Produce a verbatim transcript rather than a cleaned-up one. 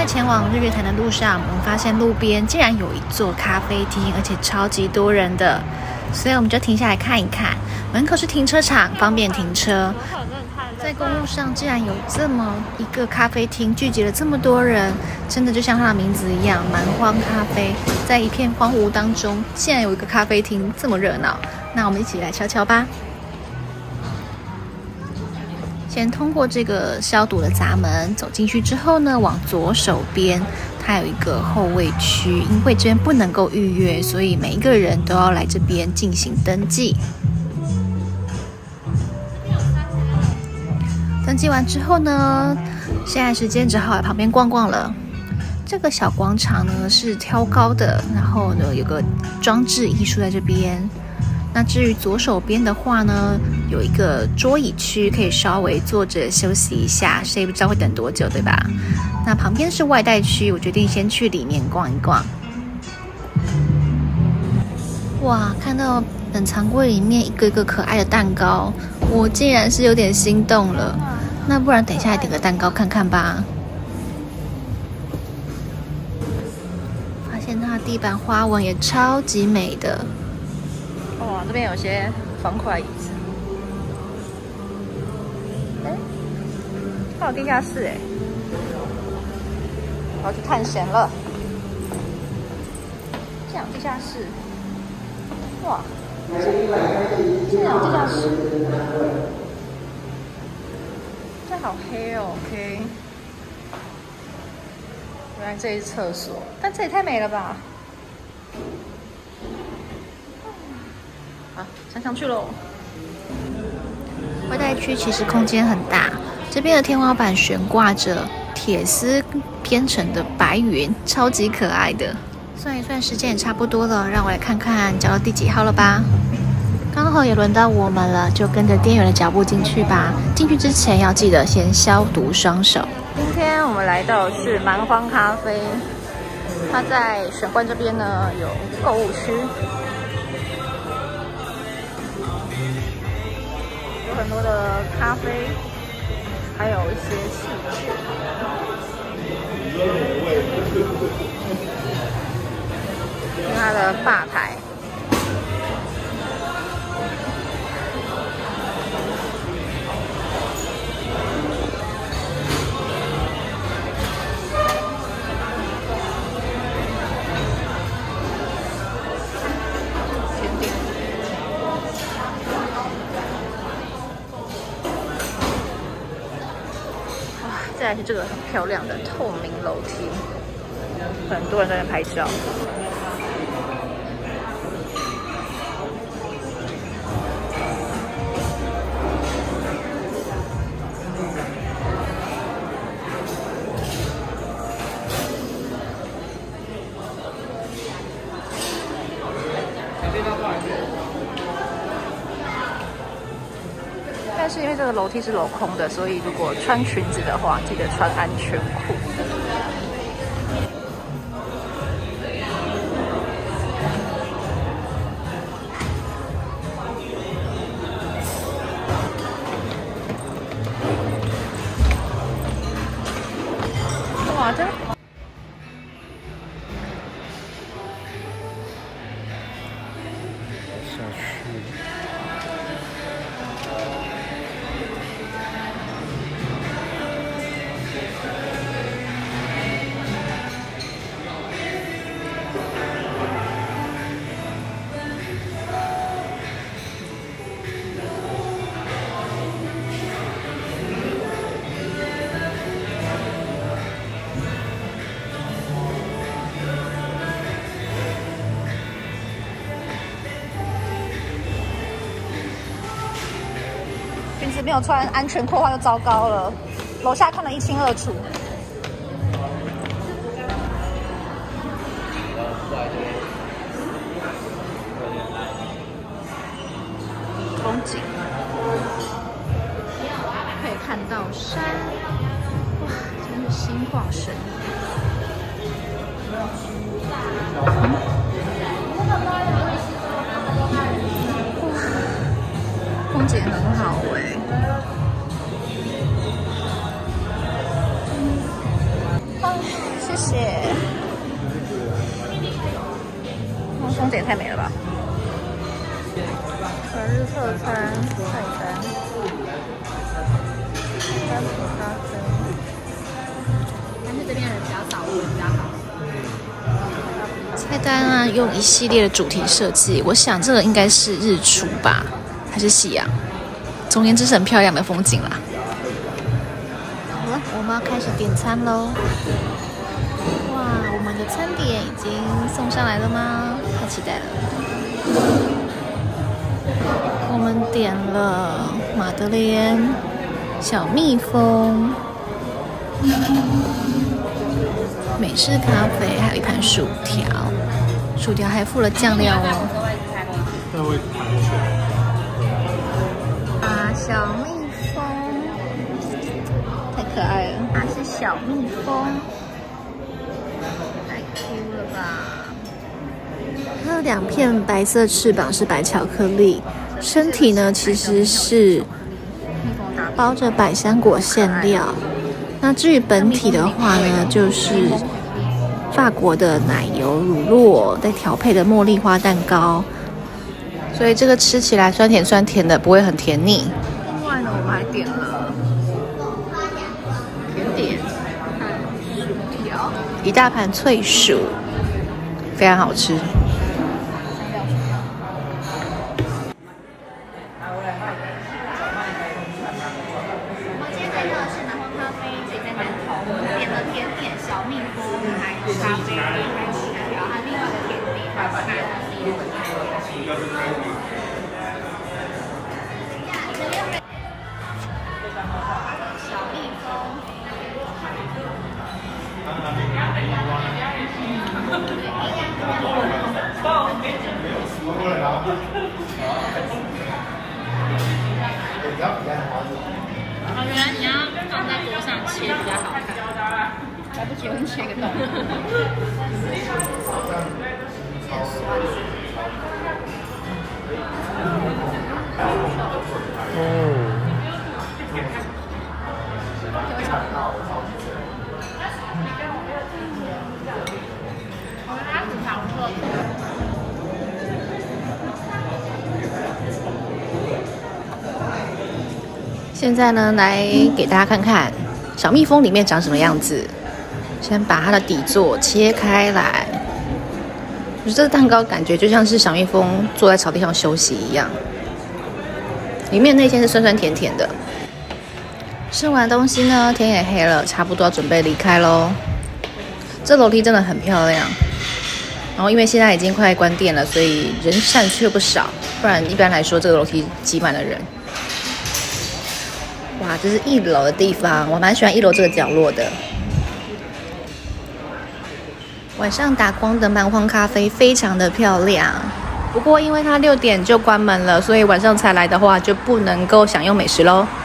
在前往日月潭的路上，我们发现路边竟然有一座咖啡厅，而且超级多人的，所以我们就停下来看一看。门口是停车场，方便停车。在公路上竟然有这么一个咖啡厅，聚集了这么多人，真的就像它的名字一样，蛮荒咖啡。在一片荒芜当中，竟然有一个咖啡厅这么热闹，那我们一起来瞧瞧吧。先通过这个消毒的闸门走进去之后呢，往左手边它有一个候位区，因为这边不能够预约，所以每一个人都要来这边进行登记。登记完之后呢，现在时间只好来旁边逛逛了。这个小广场呢是挑高的，然后呢有个装置艺术在这边。那至于左手边的话呢，有一个桌椅区，可以稍微坐着休息一下，谁也不知道会等多久，对吧？那旁边是外带区，我决定先去里面逛一逛。哇，看到冷藏柜里面一个一个可爱的蛋糕，我竟然是有点心动了。那不然等一下来点个蛋糕看看吧。发现它的地板花纹也超级美的。哇，这边有些方块椅子。哎，它有地下室哎，我要去探险了。这样地下室，哇，这样地下室，这好黑哦 ，OK。原来这是厕所，但这也太美了吧！好，上上去喽。外带区其实空间很大，这边的天花板悬挂着铁丝编成的白云，超级可爱的。算一算时间也差不多了，让我来看看讲到第几号了吧。刚好也轮到我们了，就跟着店员的脚步进去吧。进去之前要记得先消毒双手。今天我们来到的是蛮荒咖啡，它在玄关这边呢有购物区。有很多的咖啡，还有一些器具。它的吧台，甜点。再来是这个很漂亮的透明楼梯，很多人在那拍照。但是因为这个楼梯是镂空的，所以如果穿裙子的话，记得穿安全裤。哇，真下去。 裙子没有穿安全裤的话就糟糕了，楼下看得一清二楚。风景可以看到山，哇，真是心旷神怡。风景很好哎、欸。啊， 谢谢。哦，风景也太美了吧！本日特餐菜单，单品咖啡。但是这边人比较少，我比较好。菜单啊，用一系列的主题设计，我想这个应该是日出吧，还是夕阳？总言之是很漂亮的风景啦。好了，我们要开始点餐喽。哇，我们的餐点已经送上来了吗？太期待了。我们点了马德莲、小蜜蜂、美式咖啡，还有一盘薯条。薯条还附了酱料哦。啊，小蜜蜂，太可爱了！它是小蜜蜂，太 Q 了吧！它有两片白色翅膀是白巧克力，身体呢其实是包着百香果馅料。那至于本体的话呢，就是法国的奶油乳酪再调配的茉莉花蛋糕，所以这个吃起来酸甜酸甜的，不会很甜腻。另外呢，我们还点了甜点和薯条，一大盘脆薯，非常好吃。咖啡，还有薯条，还有另外的甜点，还有咖啡。小蜜蜂。 我觉得你要放在桌上切比较好看。来不及，我先切个洞。 嗯。 现在呢，来给大家看看小蜜蜂里面长什么样子。先把它的底座切开来，我觉得这个蛋糕感觉就像是小蜜蜂坐在草地上休息一样。里面内馅是酸酸甜甜的。吃完东西呢，天也黑了，差不多要准备离开喽。这楼梯真的很漂亮。然后因为现在已经快关店了，所以人散却不少，不然一般来说这个楼梯挤满了人。哇，这是一楼的地方，我蛮喜欢一楼这个角落的。晚上打光的蛮荒咖啡非常的漂亮，不过因为它六点就关门了，所以晚上才来的话就不能够享用美食咯。